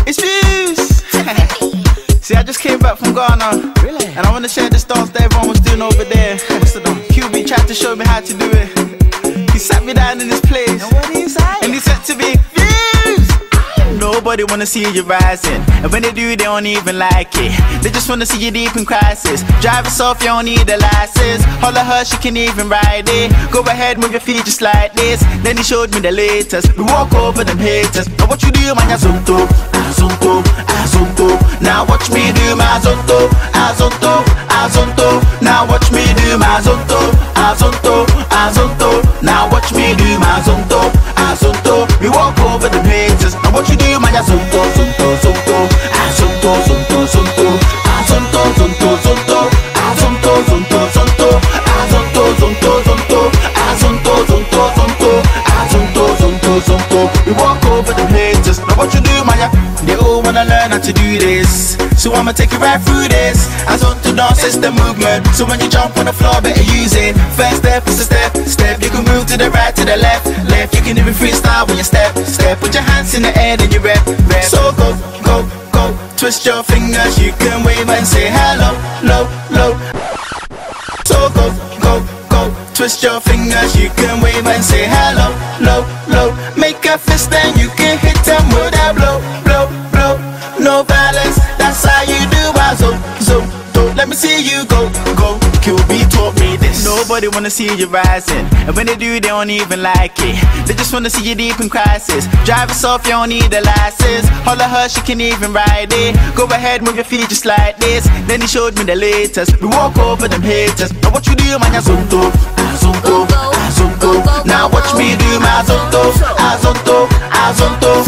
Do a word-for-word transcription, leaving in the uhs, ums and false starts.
It's Fuse! See, I just came back from Ghana. Really? And I want to share this dance that everyone was doing over there. What's the dance? Q B tried to show me how to do it. He sat me down in this place. And what did he say? And he said to me, Fuse! Nobody wanna see you rising, and when they do, they don't even like it. They just wanna see you deep in crisis. Drive yourself, you don't need a license. Holler her, she can even ride it. Go ahead, move your feet just like this. Then he showed me the latest. We walk over them haters. Now what you do, man, azonto, azonto, azonto. Now watch me do my azonto, azonto, azonto. Now watch me do my azonto, azonto, azonto. Now watch me do my azonto, azonto. We walk over them haters. Now what you do, man, azonto, zonto, zonto, azonto, zonto, zonto, azonto, zonto, zonto, azonto, zonto, zonto, azonto, zonto, zonto, azonto, zonto, zonto, azonto, zonto, zonto. We walk over them haters. Now what you do, man? They all wanna learn how to do this, so I'ma take you right through this. Azonto dance is the movement, so when you jump on the floor, better use it. First step is a step, step. You can move to the right, to the left, left. You can even freestyle when you step, step. Put your hands in the air, then you rep, rep. So go, go, go. Twist your fingers, you can wave and say hello, low, low. So go, go, go. Twist your fingers, you can wave and say hello, low, low. Make a fist, then you can hit them with that blow, blow, blow. No violence, that's how you do. Zo, zo, do. Let me see you go, go. Q B taught me this. Nobody wanna see you rising, and when they do, they don't even like it. They just wanna see you deep in crisis. Drive yourself, you don't need a license. Holler her, she can even ride it. Go ahead, move your feet just like this. Then he showed me the latest. We walk over them haters. Now what you do, man, azonto, azonto, azonto. Now watch me do my azonto, azonto, azonto.